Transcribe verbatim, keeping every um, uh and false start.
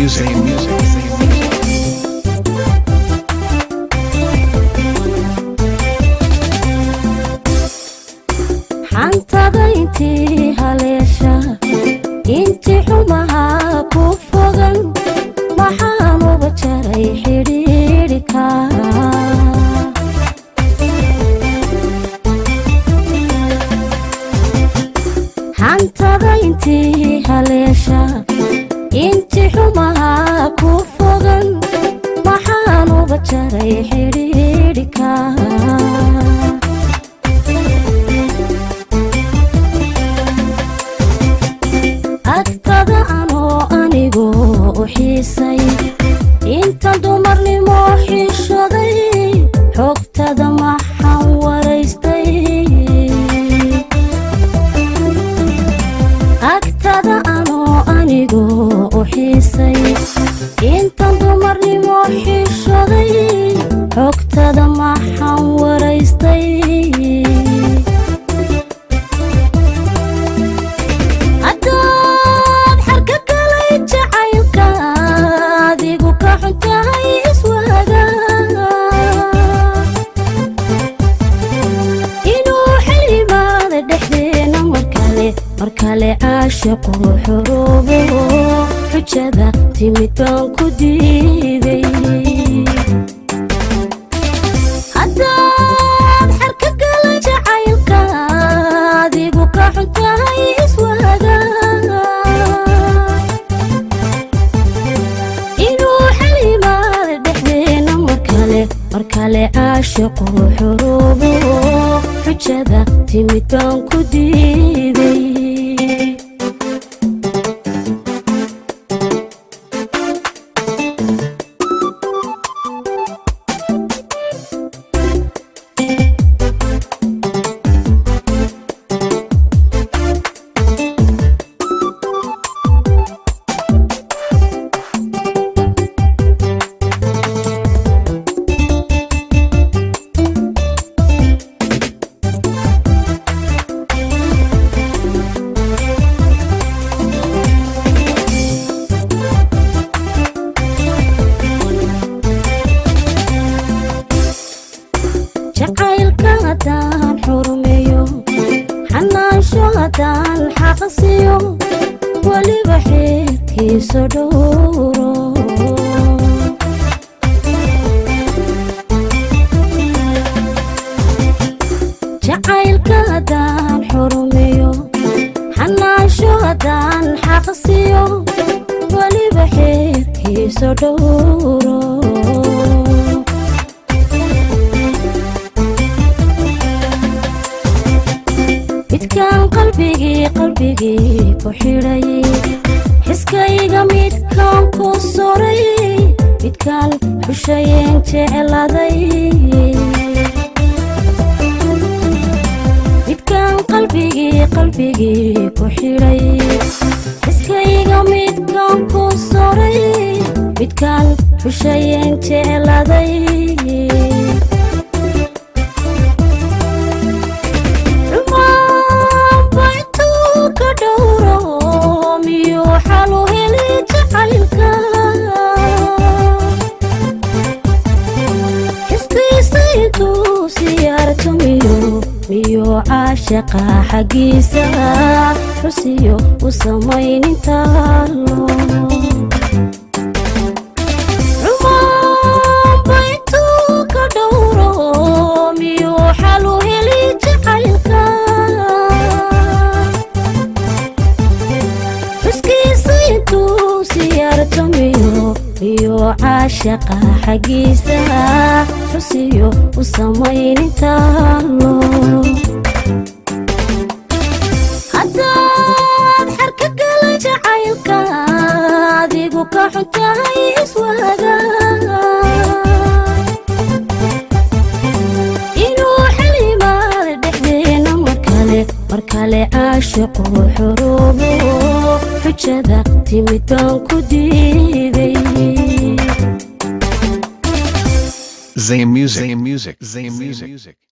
music, Zayn music, Zayn music. Hantada inti haleesha inti xumaha ku fogan maxaan uga jaray xidhiidhka Hantada inti haleesha inti xumaha ku fogan maxaan uga jaray xidhiidhka Agtada ano anigu u xiisay inta dumarnimo xishoday xogtada maxaan waraystay Agtada ano anigu u xiisay inta dumarnimo xishoday xogtada maxaan waraystay markale aashiqu xuruubo xujada timid baan ku diiday haddaad xarka gala jacaylka adigu ka xuntahay iswaaga inuu xalimaada dhexdeena markale markale aashiqu xuruubo xujada timid baan ku diiday jacaylka haddaan xurmeeyo xanaansho haddaan xaqsiyo weliba xeerkiisa dhowro jacaylka haddaan xurmeeyo xanaansho haddaan xaqsiyo weliba xeerkiisa dhowro midkaan qalbigii qalbigii ku xidhay xiskayga midkaan ku soray midkaan xushayeen jecladay midkaan qalbigii qalbigii ku xidhay xiskayga midkaan ku soray midkaan xushayeen jecladay miyo caashaqa xagiisa xusiyo u samaynintaalo rumaan baytuu ka dhowro miyo xalu heli jacaylka xuskiisa intuu siyaarto miyo miyo caashaqa xagiisa xusiyo u samaynintaalo haddaad xarka gala jacaylka adigu ka xuntahay iswaaga inuu xalimaada dhexdeena markale markale aashiqu xuruubo xujada timid baan ku diiday Zayn music, Zayn music, Zayn music.